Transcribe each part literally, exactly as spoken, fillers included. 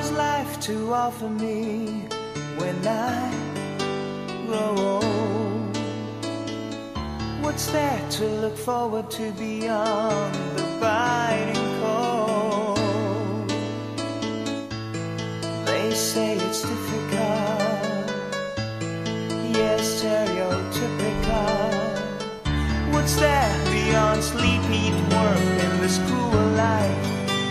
has life to offer me when I grow old? What's there to look forward to beyond the biting cold? They say it's difficult, yes, stereotypical. What's there beyond sleep, eat, work in this cruel life?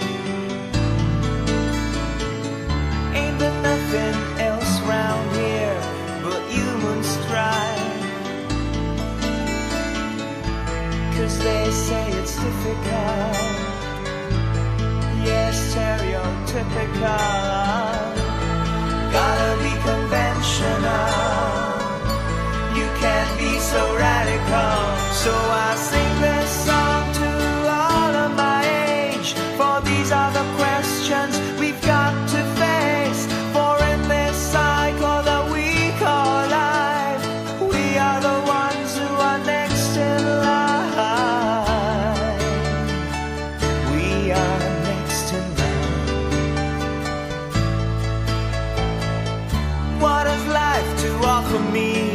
Ain't there nothing else round here but human strife? 'Cause they say it's difficult, yes, stereotypical. Gotta be conventional, you can't be so radical. So I sing this song to all of my age, for these are the questions we've got to face. For in this cycle that we call life, we are the ones who are next in line. We are next in line. What has life to offer me